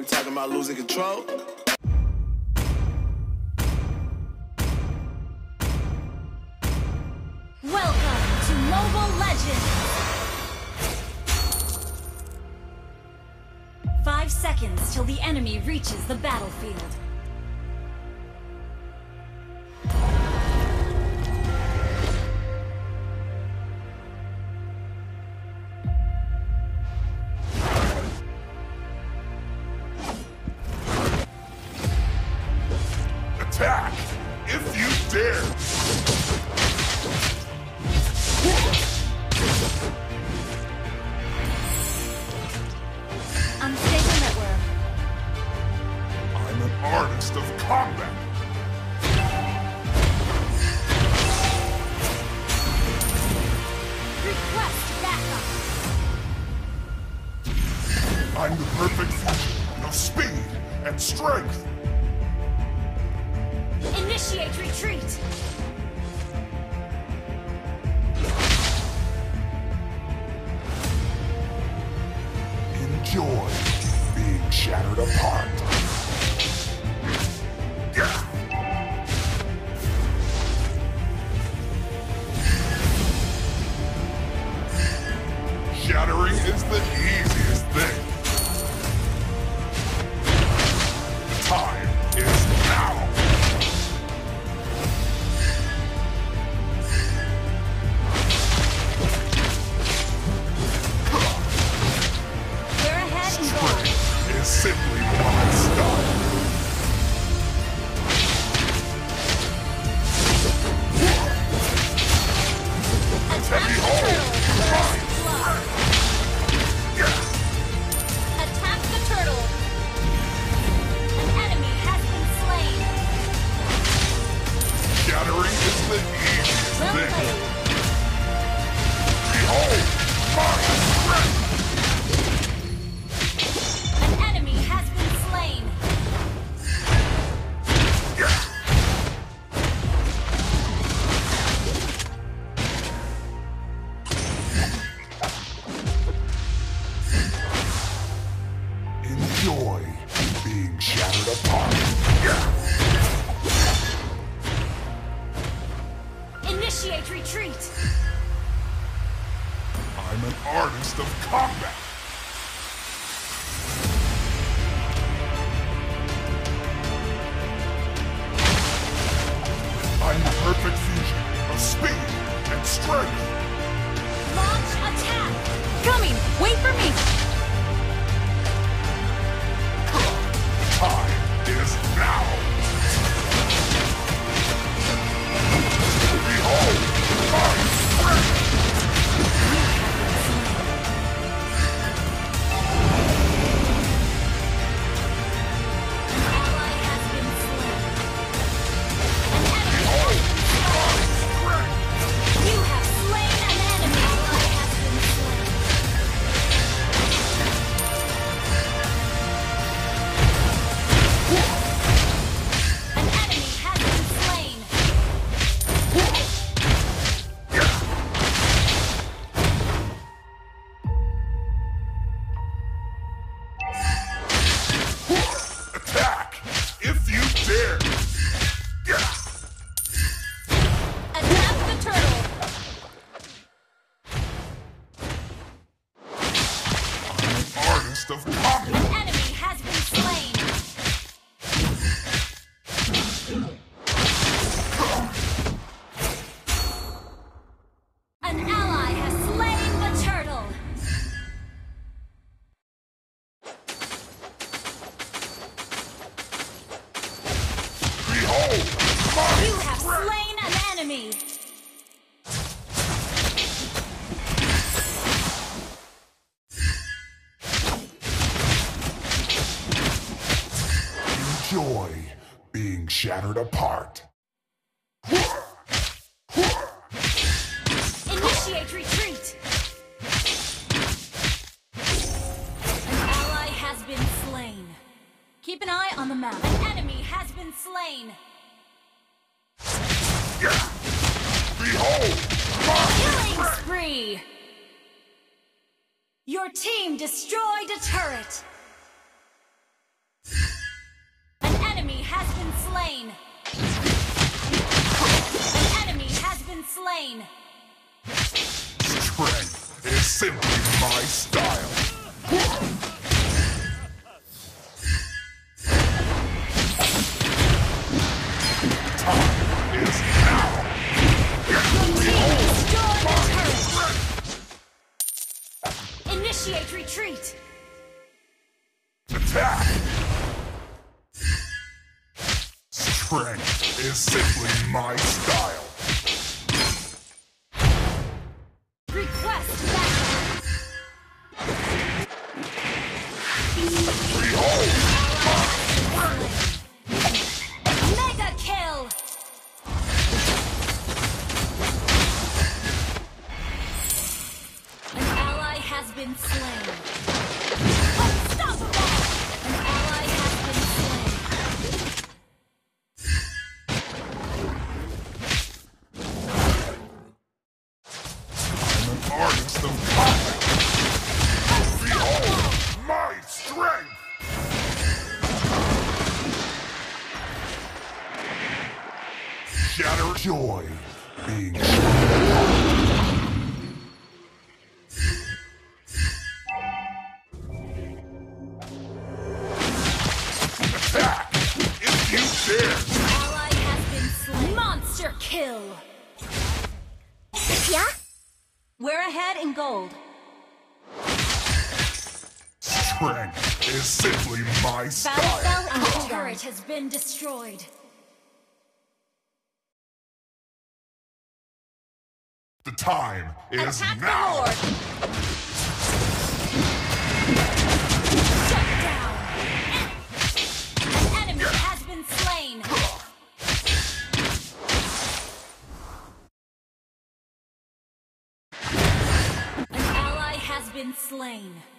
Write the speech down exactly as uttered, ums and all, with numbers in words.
talking about losing control. Welcome to Mobile Legends! Five seconds till the enemy reaches the battlefield. Attack! If you dare! Unstable network. I'm an artist of combat! Request backup! I'm the perfect fusion of speed and strength! Initiate retreat! Enjoy being shattered apart. Yeah. Shattering is the easiest thing. Time is now. Is simply my style. Attack the turtle! First blood! Yeah. Attack the turtle! An enemy has been slain! Shattering is the easiest Well thing. played! Behold my strength! An enemy has been slain! Yeah. Enjoy being shattered apart. Yeah. Initiate retreat! I'm an artist of combat. I'm the perfect fusion of speed and strength. Launch attack! Coming! Wait for me! Time is now. Behold my strength. An ally has been slain. An enemy Behold my strength. You have slain an enemy! Ally has been slain. An enemy has been slain. Attack if you dare. Yeah. Attack the turtle! I'm an artist of combat. An enemy has been slain. An ally has slain the turtle. Behold my You have strength. slain an enemy. Enjoy being shattered apart. Initiate retreat. An ally has been slain. Keep an eye on the map. An enemy has been slain. Yeah. Behold my Killing strength. spree. Your team destroyed a turret. slain. Strength is simply my style. Time is now. Initiate retreat! Attack! Strength is simply my style. Request backup! Behold! Mega kill! An ally has been slain. Unstoppable! An ally has been slain. I'm an artist of combat. Behold my strength! Shatter joy being attack if you dare! Ally has been slain. Monster kill! Yeah? We're ahead in gold. Strength is simply my style. Battle and the turret has been destroyed. The time is Attack now. the Lord! Shut down! An enemy has been slain! An ally has been slain.